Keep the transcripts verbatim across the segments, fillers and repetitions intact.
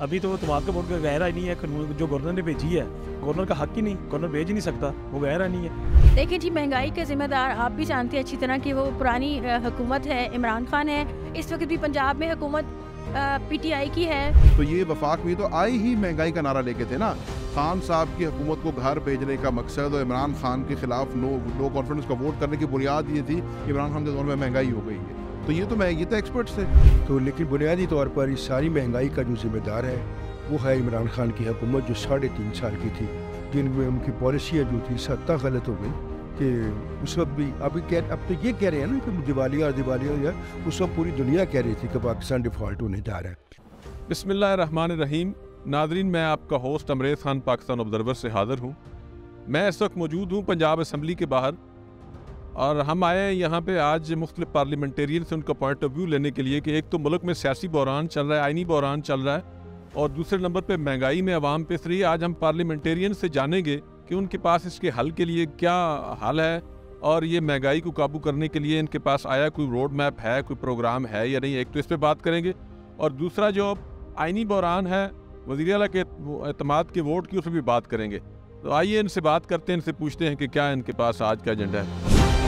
अभी तो तमाद का बोर्ड का गहरा ही नहीं है, कानून जो गवर्नर ने भेजी है, गवर्नर का हक ही नहीं, गवर्नर भेज ही नहीं सकता, वो गहरा नहीं है। देखिए जी, महंगाई के जिम्मेदार आप भी जानते हैं अच्छी तरह कि वो पुरानी हुकूमत है, इमरान खान है। इस वक्त भी पंजाब में हुकूमत पीटीआई की है। तो ये वफाक भी तो आई ही महंगाई का नारा लेके थे ना। खान साहब की हुकूमत को घर भेजने का मकसद और इमरान खान के खिलाफ नो नो कॉन्फिडेंस का वोट करने की बुनियाद ये थी कि इमरान खान के दौर में महंगाई हो गई है। तो ये तो मैं ये तो एक्सपर्ट्स थे। तो लेकिन बुनियादी तौर पर इस सारी महंगाई का जो जिम्मेदार है वो है इमरान खान की हुकूमत, जो साढ़े तीन साल की थी, जिनमें उनकी पॉलिसियाँ जो थी सत्ता गलत हो गई कि उस वक्त भी अभी कह अब तो ये कह रहे हैं ना कि दिवालिया और दिवालिया या उस वक्त पूरी दुनिया कह रही थी कि पाकिस्तान डिफ़ॉल्ट होने जा रहा है। बिस्मिल्लाहिर्रहमानिर्रहीम। नादरीन, मैं आपका होस्ट अमरेज़ खान पाकिस्तान ऑब्जर्वर से हाज़िर हूँ। मैं इस वक्त मौजूद हूँ पंजाब असम्बली के बाहर और हम आए हैं यहाँ पे आज मुख्तलिफ पार्लियामेंटेरियन से उनका पॉइंट ऑफ व्यू लेने के लिए कि एक तो मुल्क में सियासी बहरान चल रहा है, आइनी बहरान चल रहा है, और दूसरे नंबर पे महंगाई में अवाम पिस रही है। आज हम पार्लियामेंटेरियन से जानेंगे कि उनके पास इसके हल के लिए क्या हल है और ये महंगाई को काबू करने के लिए इनके पास आया कोई रोड मैप है, कोई प्रोग्राम है या नहीं। एक तो इस पर बात करेंगे, और दूसरा जो आइनी बहरान है वज़ीर आला के एतमाद के वोट की, उस पर भी बात करेंगे। तो आइए इनसे बात करते हैं, इनसे पूछते हैं कि क्या इनके पास आज का एजेंडा है।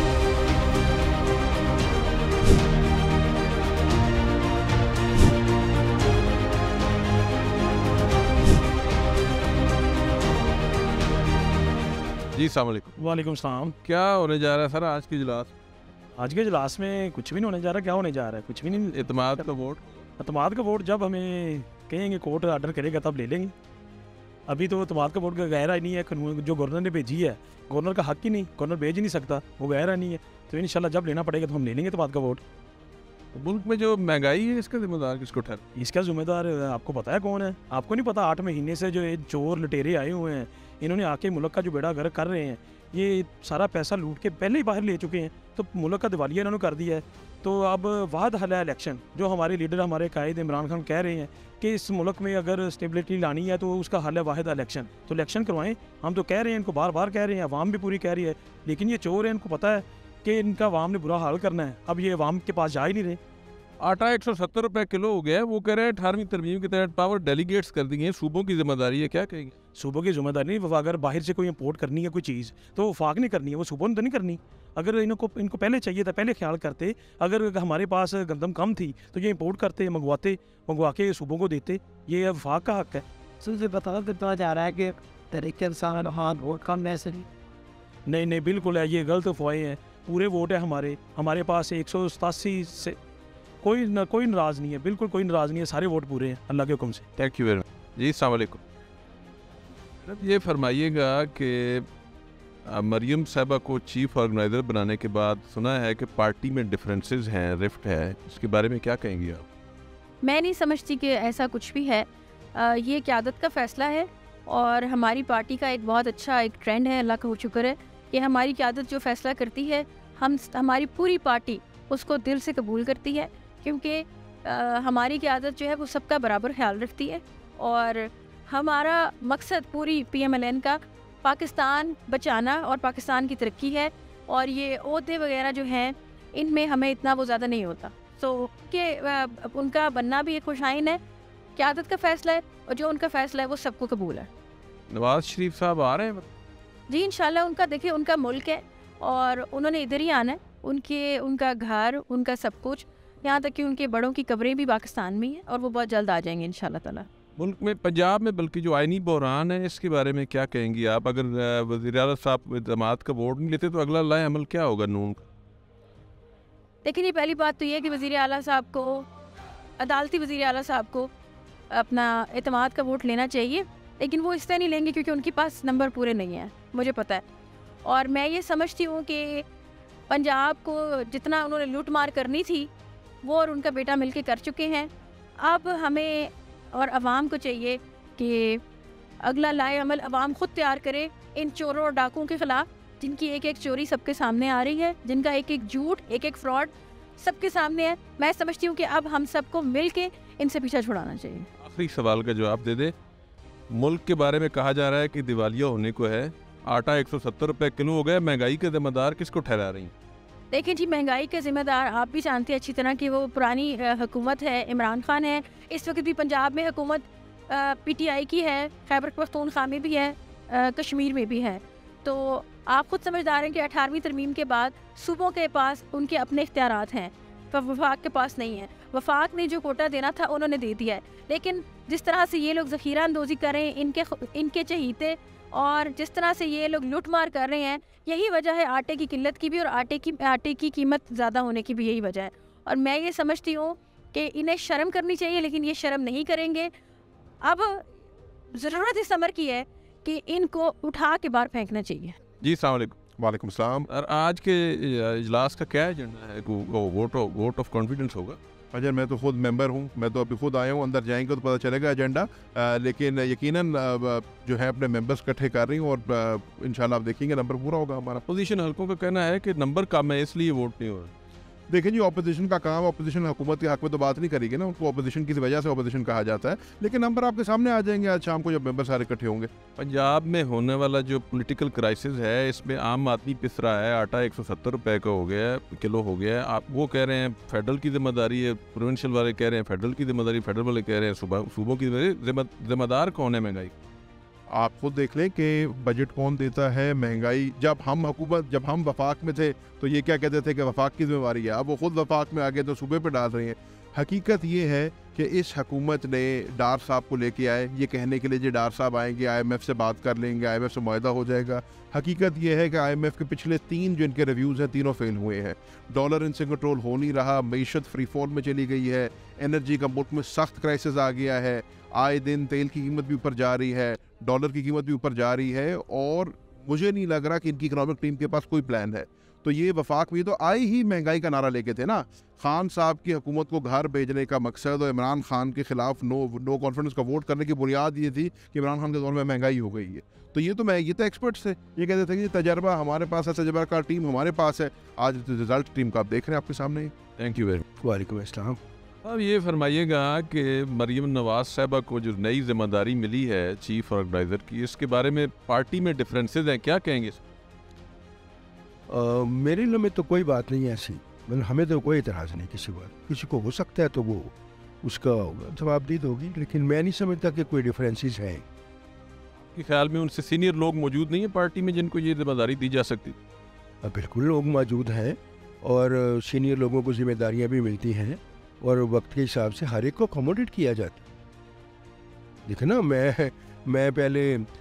जी अस्सलाम वालेकुम। वालेकुम सलाम। क्या होने जा रहा है सर आज के इजलास? आज के इजलास में कुछ भी नहीं होने जा रहा। क्या होने जा रहा है? कुछ भी नहीं। एतमाद का वोट एतमाद का वोट जब हमें कहेंगे कोर्ट ऑर्डर करेगा तब ले लेंगे। अभी तो एतमाद का वोट का गहरा ही नहीं है, कानून जो गवर्नर ने भेजी है, गवर्नर का हक ही नहीं, गवर्नर भेज ही नहीं सकता, वो गहरा नहीं है। तो इंशाल्लाह जब लेना पड़ेगा तो हम ले लेंगे एतमाद का वोट। मुल्क में जो महंगाई है इसका जिम्मेदार किसको ठहरा? इसका जिम्मेदार आपको पता है कौन है? आपको नहीं पता? आठ महीने से जो ये चोर लटेरे आए हुए हैं, इन्होंने आके मुल्क का जो बेड़ा गर्क कर रहे हैं, ये सारा पैसा लूट के पहले ही बाहर ले चुके हैं, तो मुल्क का दिवालिया इन्होंने कर दिया है। तो अब वाद हल है इलेक्शन। जो हमारे लीडर, हमारे कायद इमरान खान कह रहे हैं कि इस मुल्क में अगर स्टेबिलिटी लानी है तो उसका हल है वाहिद इलेक्शन, तो इलेक्शन करवाएं। हम तो कह रहे हैं, इनको बार बार कह रहे हैं, अवाम भी पूरी कह रही है, लेकिन ये चोर है, इनको पता है कि इनका अवाम ने बुरा हाल करना है। अब ये अवाम के पास जा ही नहीं रहे। आटा एक सौ सत्तर रुपये किलो हो गया है। वो कह रहे हैं अठारहवीं तरमीम के तहत पावर डेलीगेट्स कर दी हैं, सूबों की जिम्मेदारी है। क्या कहेंगे? सूबों की जिम्मेदारी नहीं। वो अगर बाहर से कोई इंपोर्ट करनी है कोई चीज़ तो वफाक नहीं करनी है, वो सूबों ने तो नहीं करनी। अगर इनको इनको पहले चाहिए था, पहले ख्याल करते, अगर हमारे पास गंदम कम थी तो ये इंपोर्ट करते, मंगवाते, मंगवा के सूबों को देते। ये वफाक का हक है। सबसे बता देता जा रहा है कि तरीके इंसान हाँ वोट कम ऐसे नहीं नहीं बिल्कुल है, ये गलत अफवाहें हैं। पूरे वोट है हमारे हमारे पास एक सौ सतासी से कोई न, कोई नाराज़ नहीं है, बिल्कुल कोई नाराज़ नहीं है, सारे वोट पूरे हैं अल्लाह के हुक्म से। थैंक यू वेरी मच जी। अस्सलाम वालेकुम। ये फरमाइएगा कि मरियम साहबा को चीफ ऑर्गेनाइज़र बनाने के बाद सुना है कि पार्टी में डिफरेंसेस हैं, रिफ्ट है, इसके बारे में क्या कहेंगी आप? मैं नहीं समझती कि ऐसा कुछ भी है। आ, ये क़यादत का फ़ैसला है और हमारी पार्टी का एक बहुत अच्छा एक ट्रेंड है, अल्लाह का शुक्र है कि हमारी क़यादत जो फ़ैसला करती है, हम हमारी पूरी पार्टी उसको दिल से कबूल करती है, क्योंकि हमारी क़यादत जो है वो सबका बराबर ख्याल रखती है। और हमारा मकसद पूरी पी एम एल एन का पाकिस्तान बचाना और पाकिस्तान की तरक्की है। और ये ओहदे वगैरह जो हैं इनमें हमें इतना वो ज़्यादा नहीं होता। तो कि उनका बनना भी एक खुशाइन है, क़यादत का फ़ैसला है, और जो उनका फ़ैसला है वो सबको कबूल है। नवाज शरीफ साहब आ रहे हैं जी इंशाल्लाह। उनका देखिए, उनका मुल्क है और उन्होंने इधर ही आना है। उनके उनका घर, उनका सब कुछ, यहाँ तक कि उनके बड़ों की कब्रें भी पाकिस्तान में हैं और वो बहुत जल्द आ जाएंगे इंशाल्लाह ताला। मुल्क में, पंजाब में बल्कि जो आइनी बहरान है इसके बारे में क्या कहेंगी आप? अगर वज़ीर आला साहब एतमाद का वोट नहीं लेते तो अगला लाए अमल क्या होगा नून का? देखिए, पहली बात तो ये है कि वज़ीर आला साहब को, अदालती वज़ीर आला साहब को अपना एतमाद का वोट लेना चाहिए, लेकिन वो इसलिए नहीं लेंगे क्योंकि उनके पास नंबर पूरे नहीं हैं, मुझे पता है। और मैं ये समझती हूँ कि पंजाब को जितना उन्होंने लूट मार करनी थी वो और उनका बेटा मिलके कर चुके हैं। अब हमें और अवाम को चाहिए कि अगला लाए अमल अवाम खुद तैयार करे इन चोरों और डाकुओं के ख़िलाफ़, जिनकी एक एक चोरी सबके सामने आ रही है, जिनका एक एक झूठ, एक एक फ्रॉड सबके सामने है। मैं समझती हूँ कि अब हम सबको मिल के इनसे पीछा छुड़ाना चाहिए। आखिरी सवाल का जवाब दे दे। मुल्क के बारे में कहा जा रहा है कि दिवालिया होने को है, आटा एक सौ सत्तर रुपये किलो हो गया। महंगाई के जिम्मेदार किसको ठहरा रही हैं? देखिए जी, महंगाई के ज़िम्मेदार आप भी जानते हैं अच्छी तरह कि वो पुरानी हुकूमत है, इमरान खान है। इस वक्त भी पंजाब में हुकूमत पीटीआई की है, खैबर पख्तूनख्वा में भी है, आ, कश्मीर में भी है। तो आप खुद समझदार हैं कि अठारहवीं तरमीम के बाद सूबों के पास उनके अपने इख्तियारात हैं, पर वफाक के पास नहीं है। वफाक ने जो कोटा देना था उन्होंने दे दिया है, लेकिन जिस तरह से ये लोग ज़ख़ीरा अंदोज़ी कर रहे हैं, इनके इनके चहीते, और जिस तरह से ये लोग लूट मार कर रहे हैं, यही वजह है आटे की किल्लत की भी, और आटे की आटे की कीमत ज़्यादा होने की भी यही वजह है। और मैं ये समझती हूँ कि इन्हें शर्म करनी चाहिए, लेकिन ये शर्म नहीं करेंगे। अब ज़रूरत इस अमर की है कि इनको उठा के बाहर फेंकना चाहिए। जी अस्सलाम वालेकुम। वालेकुम सलाम। और आज के इजलास का क्या एजेंडा है? वोट वोट ऑफ कॉन्फिडेंस होगा? अजय, मैं तो खुद मेंबर हूँ, मैं तो अभी खुद आया हूँ, अंदर जाएंगे तो पता चलेगा एजेंडा। आ, लेकिन यकीनन आ, जो है अपने मेंबर्स इकट्ठे कर रही हूँ, और इंशाल्लाह आप देखेंगे नंबर पूरा होगा हमारा। अपोजिशन हल्कों का कहना है कि नंबर कम है इसलिए वोट नहीं हो रहा। देखिए जी, ऑपोजिशन का काम, ऑपोजिशन हुकूमत के हक में तो बात नहीं करेगी ना, उनको ऑपोजिशन की वजह से ऑपोजिशन कहा जाता है। लेकिन नंबर आपके सामने आ जाएंगे आज शाम को जब मेंबर सारे इकट्ठे होंगे। पंजाब में होने वाला जो पॉलिटिकल क्राइसिस है, इसमें आम आदमी पिस रहा है। आटा एक सौ सत्तर रुपये का हो गया है, किलो हो गया है। आप वो कह रहे हैं फेडरल की जिम्मेदारी है, प्रोविंशियल वाले कह रहे हैं फेडरल की जिम्मेदारी, फेडरल वाले कह रहे हैं सूबा सूबों की जिम्मेदार कौन है महंगाई? आप खुद देख लें कि बजट कौन देता है। महंगाई, जब हम हुकूमत जब हम वफाक में थे तो ये क्या कहते थे कि वफाक की जिम्मेवारी है, अब वो खुद वफाक में आ गए तो सूबे पे डाल रहे हैं। हकीकत ये है कि इस हुकूमत ने डार साहब को लेके आए ये कहने के लिए जी डार साहब आएंगे, आईएमएफ से बात कर लेंगे, आईएमएफ से मुआहदा हो जाएगा। हकीकत ये है कि आईएमएफ के पिछले तीन जो इनके रिव्यूज़ हैं तीनों फेल हुए हैं। डॉलर इनसे कंट्रोल हो नहीं रहा, मीशत फ्री फॉल में चली गई है, एनर्जी का मुल्क में सख्त क्राइसिस आ गया है, आए दिन तेल की कीमत भी ऊपर जा रही है, डॉलर की कीमत भी ऊपर जा रही है, और मुझे नहीं लग रहा कि इनकी इकनॉमिक टीम के पास कोई प्लान है। तो ये वफाक में तो आई ही महंगाई का नारा लेके थे ना। खान साहब की हुकूमत को घर भेजने का मकसद और इमरान खान के खिलाफ नो नो कॉन्फिडेंस का वोट करने की बुनियाद ये थी कि इमरान खान के दौर में महंगाई हो गई है। तो ये तो मैं ये तो एक्सपर्ट्स थे, ये कहते थे कि तजर्बा हमारे पास है, तजर्बा का टीम हमारे पास है। आज रिजल्ट टीम का आप देख रहे हैं आपके सामने। Thank you very much. वालेकुम अस्सलाम। अब ये फरमाइएगा कि मरीम नवाज साहबा को जो नई जिम्मेदारी मिली है चीफ ऑर्गेनाइजर की, इसके बारे में पार्टी में डिफरेंसेस हैं, क्या कहेंगे? आ, मेरे लिए में तो कोई बात नहीं है ऐसी, मतलब हमें तो कोई एतराज़ नहीं किसी बात। किसी को हो सकता है तो वो उसका जवाबदीद होगी, लेकिन मैं नहीं समझता कि कोई डिफरेंसेस हैं। के ख्याल में उनसे सीनियर लोग मौजूद नहीं है पार्टी में जिनको ये जिम्मेदारी दी जा सकती? अब बिल्कुल लोग मौजूद हैं, और सीनियर लोगों को जिम्मेदारियाँ भी मिलती हैं, और वक्त के हिसाब से हर एक को अकोमोडेट किया जाता है। देखो ना, मैं मैं पहले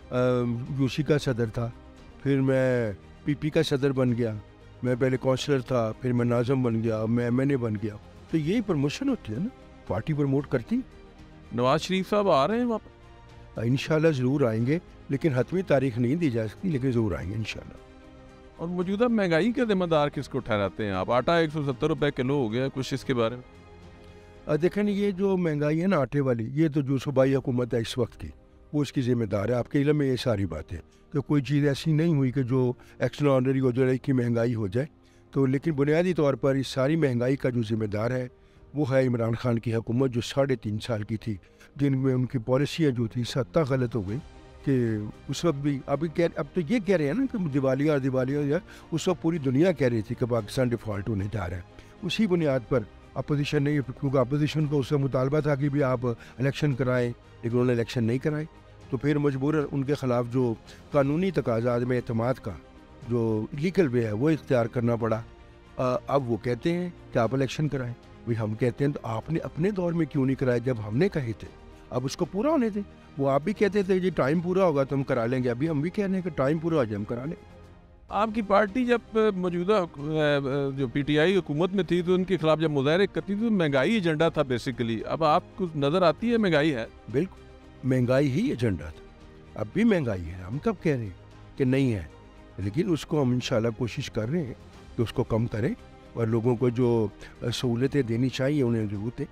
यूसी का सदर था, फिर मैं पीपी का सदर बन गया, मैं पहले काउंसलर था, फिर मैं नाज़म बन गया, मैं एमएनए बन गया। तो यही प्रमोशन होती है ना, पार्टी प्रमोट करती। नवाज शरीफ साहब आ रहे हैं वापस? इंशाल्लाह ज़रूर आएंगे, लेकिन हतमी तारीख नहीं दी जा सकती, लेकिन ज़रूर आएंगे इंशाल्लाह। और मौजूदा महंगाई के जिम्मेदार किसको ठहराते हैं आप? आटा एक सौ सत्तर रुपये किलो हो गया, कुछ इसके बारे में देखें। ये जो महंगाई है ना आटे वाली, ये तो जो सूबाई हुकूमत है इस वक्त की, वो इसकी ज़िम्मेदार है। आपके इल्म में ये सारी बातें कि कोई चीज़ ऐसी नहीं हुई कि जो एक्स्ट्राऑर्डिनरी हो जाए कि महंगाई हो जाए। तो लेकिन बुनियादी तौर पर इस सारी महंगाई का जो ज़िम्मेदार है वो है इमरान खान की हुकूमत, जो साढ़े तीन साल की थी, जिनमें उनकी पॉलिसियाँ जो थी सत्ता गलत हो गई। कि उस वक्त भी अभी कह अब तो ये कह रहे हैं ना कि दिवालिया दिवालिया या उस वक्त पूरी दुनिया कह रही थी कि पाकिस्तान डिफ़ॉल्ट होने जा रहा है। उसी बुनियाद पर अपोजिशन नहीं, क्योंकि अपोजिशन को उसका मुतालबा था कि भी आप इलेक्शन कराएं, लेकिन उन्होंने इलेक्शन नहीं कराए। तो फिर मजबूरन उनके ख़िलाफ़ जो कानूनी तकाज़ा में एतमाद का जो लीगल वे है वो इख्तियार करना पड़ा। अब वो कहते हैं कि आप इलेक्शन कराएं। भाई हम कहते हैं तो आपने अपने दौर में क्यों नहीं कराया जब हमने कहे थे? अब उसको पूरा होने दें। वो आप भी कहते थे जी टाइम पूरा होगा तो हम करा लेंगे, अभी हम भी कह रहे हैं कि टाइम पूरा हो जाए हम करा लें। आपकी पार्टी जब मौजूदा जो पीटीआई हुकूमत में थी तो उनके खिलाफ जब मुजाहरे करती थी तो महंगाई एजेंडा था बेसिकली। अब आपको नज़र आती है महंगाई है? बिल्कुल महंगाई ही एजेंडा था, अब भी महंगाई है। हम कब कह रहे हैं कि नहीं है, लेकिन उसको हम इंशाल्लाह कोशिश कर रहे हैं कि उसको कम करें और लोगों को जो सहूलतें देनी चाहिए उन्हें जरूर दें।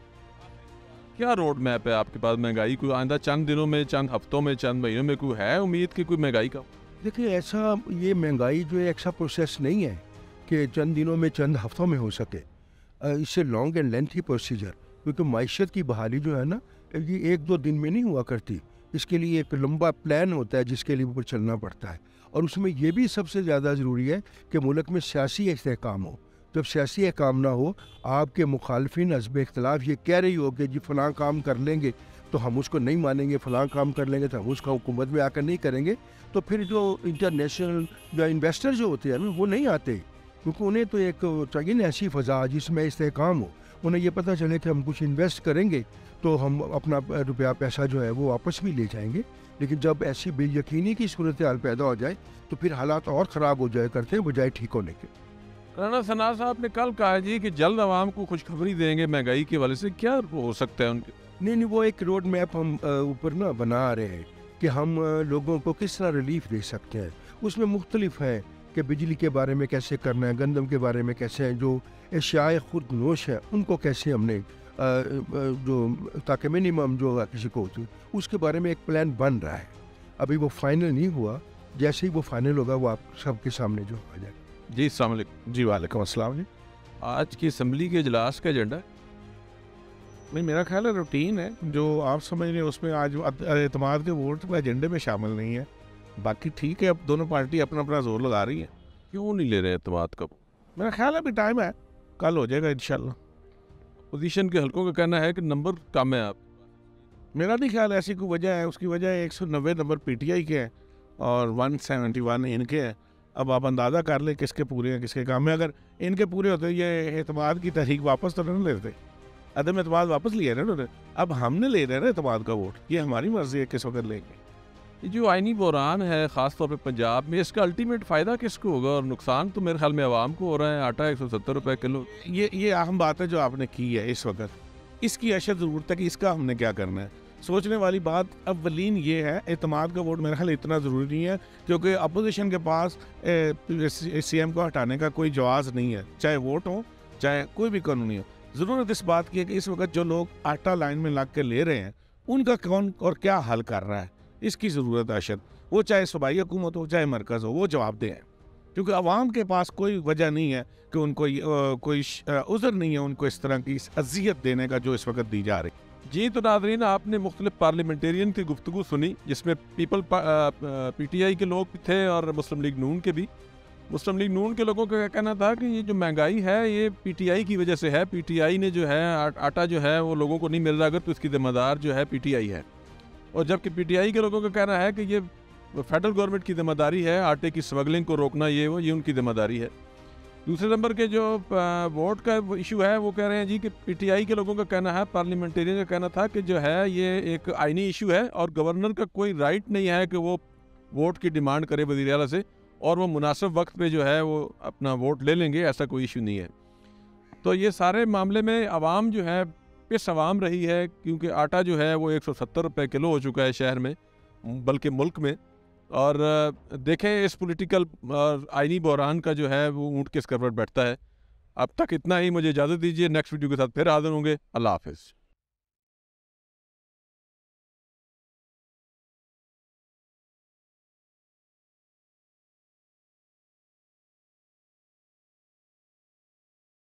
क्या रोड मैप है आपके पास महंगाई को आइंदा चंद दिनों में, चंद हफ्तों में, चंद महीनों में कोई है उम्मीद की कोई महंगाई का? देखिए ऐसा ये महंगाई जो है ऐसा प्रोसेस नहीं है कि चंद दिनों में चंद हफ्तों में हो सके। इससे लॉन्ग एंड लेंथी प्रोसीजर, क्योंकि माइशत की बहाली जो है ना ये एक दो दिन में नहीं हुआ करती। इसके लिए एक लंबा प्लान होता है जिसके लिए ऊपर चलना पड़ता है। और उसमें ये भी सबसे ज़्यादा ज़रूरी है कि मुल्क में सियासी इस्तेहकाम हो। जब सियासी अहकाम ना हो, आपके मुखालफिन हस्ब इख्तलाफ ये कह रही हो कि जी फ़लाँ काम कर लेंगे, तो हम उसको नहीं मानेंगे, फलां काम कर लेंगे तो हम उसका हुकूमत में आकर नहीं करेंगे, तो फिर जो इंटरनेशनल या इन्वेस्टर जो होते हैं ना वो नहीं आते, क्योंकि उन्हें तो एक चाहिए ना ऐसी फ़ज़ा जिसमें इस्तेहकाम हो। उन्हें ये पता चले कि हम कुछ इन्वेस्ट करेंगे तो हम अपना रुपया पैसा जो है वो वापस भी ले जाएंगे। लेकिन जब ऐसी बेयकीनी की सूरत हाल पैदा हो जाए तो फिर हालात और ख़राब हो जाए करते हैं बजाय ठीक होने के। राना सना साहब ने कल कहा जी कि जल्द आवाम को खुशखबरी देंगे महंगाई के वाले से, क्या हो सकता है उनके? नहीं नहीं वो एक रोड मैप हम अ, ऊपर ना बना रहे हैं कि हम अ, लोगों को किस तरह रिलीफ दे सकते हैं। उसमें मुख्तलिफ है कि बिजली के बारे में कैसे करना है, गंदम के बारे में कैसे है, जो एशियाए खुद नोश है उनको कैसे हमने अ, अ, जो ताकि मिनिमम जो किसी को होती उसके बारे में एक प्लान बन रहा है। अभी वो फाइनल नहीं हुआ, जैसे ही वो फाइनल होगा वो आप सबके सामने जो आ जाएगा। जी अस्सलाम वालेकुम। जी वालेकुम अस्सलाम जी। आज की असम्बली के इजलास का एजेंडा नहीं, मेरा ख्याल है रूटीन है जो आप समझ रहे हैं, उसमें आज एतमाद के वोट तो एजेंडे में शामिल नहीं है। बाकी ठीक है, अब दोनों पार्टी अपना अपना जोर लगा रही है। क्यों नहीं ले रहे एतमाद का? मेरा ख्याल है अभी टाइम है, कल हो जाएगा इंशाल्लाह। पोजीशन के हल्कों का कहना है कि नंबर कम है। आप मेरा नहीं ख्याल ऐसी कोई वजह है, उसकी वजह एक सौ नब्बे नंबर पी टी आई के हैं और वन सेवेंटी वन इनके हैं। अब आप अंदाज़ा कर ले किसके पूरे हैं किसके काम में। अगर इनके पूरे होते ये एतमाद की तहरीक वापस तो नहीं लेते, अदम एतमाद वापस लिया ना उन्होंने। अब हमने ले रहे हैं ना एतमाद का वोट, ये हमारी मर्जी है किस वक्त लेंगे। ये जो आइनी बहरान है ख़ास तौर पे पंजाब में, इसका अल्टीमेट फ़ायदा किसको होगा और नुकसान तो मेरे ख्याल में आवाम को हो रहा है। आटा एक सौ सत्तर रुपये किलो, ये ये अहम बात है जो आपने की है इस वक्त। इसकी अशद ज़रूरत है कि इसका हमने क्या करना है। सोचने वाली बात अव्वलीन ये है, एतमाद का वोट मेरा ख्याल इतना ज़रूरी नहीं है, क्योंकि अपोजिशन के पास सी एम को हटाने का कोई जवाज़ नहीं है, चाहे वोट हो चाहे कोई भी कानूनी हो। ज़रूरत इस बात की है कि इस वक्त जो लोग आटा लाइन में लग के ले रहे हैं उनका कौन और क्या हल कर रहा है, इसकी ज़रूरत है अशद। वो चाहे सूबाई हुकूमत हो चाहे मरकज़ हो, वो जवाब दें, क्योंकि आवाम के पास कोई वजह नहीं है कि उनको आ, कोई उज़र नहीं है उनको इस तरह की अजियत देने का जो इस वक्त दी जा रही। जी तो नाज़रीन, आपने मुख्तलिफ पार्लियामेंटेरियन की गुफ्तगू सुनी, जिसमें पीपल पी टी आई के लोग भी थे और मुस्लिम लीग नून के भी। मुस्लिम लीग नून के लोगों का कहना था कि ये जो महंगाई है ये पी टी आई की वजह से है। पी टी आई ने जो है आ, आटा जो है वो लोगों को नहीं मिल रहा, अगर तो इसकी जिम्मेदार जो है पी टी आई है। और जबकि पी टी आई के लोगों का कहना है कि ये फेडरल गवर्नमेंट की जिम्मेदारी है, आटे की स्मगलिंग को रोकना, ये वो ये उनकी जिम्मेदारी है। दूसरे नंबर के जो वोट का इशू है वो कह रहे हैं जी कि पी टी आई के लोगों का कहना है, पार्लियामेंटेरियन का कहना था कि जो है ये एक आइनी इशू है और गवर्नर का कोई राइट नहीं है कि वो वोट की डिमांड करे वज़ीर आला से, और वो मुनासिब वक्त पे जो है वो अपना वोट ले लेंगे, ऐसा कोई इशू नहीं है। तो ये सारे मामले में आवाम जो है पिस आवाम रही है, क्योंकि आटा जो है वो एक सौ सत्तर रुपये किलो हो चुका है शहर में, बल्कि मुल्क में। और देखें इस पॉलिटिकल और आइनी बहरान का जो है वो ऊँट किस करवट बैठता है। अब तक इतना ही, मुझे इजाज़त दीजिए, नेक्स्ट वीडियो के साथ फिर हाज़िर होंगे। अल्लाह हाफ़िज़।